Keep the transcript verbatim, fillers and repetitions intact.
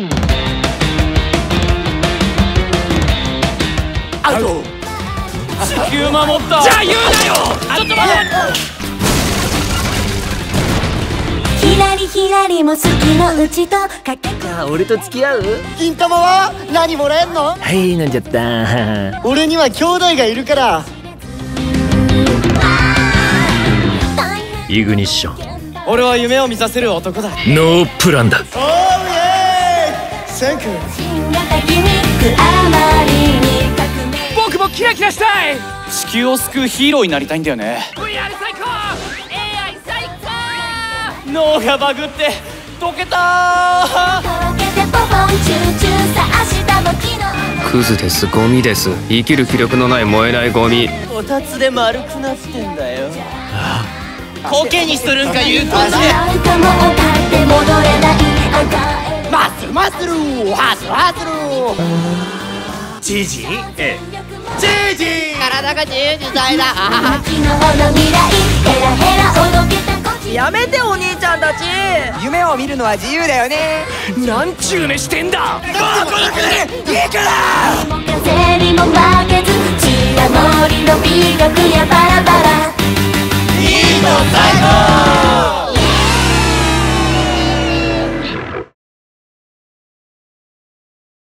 アウト。 地球守った。 じゃあ言うなよ。 ちょっと待って。 ひらりひらりも好きのうちとかけじゃあ俺と付き合う？ 金玉は何もらえんの？ はい、飲んじゃった。 俺には兄弟がいるから。 イグニッション。 俺は夢を見させる男だ。 ノープランだ。 オーイエーイ。センキュー。 僕もキラキラしたい。地球を救うヒーローになりたいんだよね。 ブイアール 最高。 エーアイ 最高。 脳がバグって溶けた。 クズです、ゴミです。生きる気力のない燃えないゴミ。 こたつで丸くなってんだよ。コケにするんか優等生。 マッスルマッスルハッスルハッスル。 ジジイ。 ええ。ジジイ。体が自由自在だ。 やめてお兄ちゃんたち。 夢を見るのは自由だよね。 なんちゅう目してんだ。 もうこの国でいいから。 風にも負けず血や森の美学やバラバラ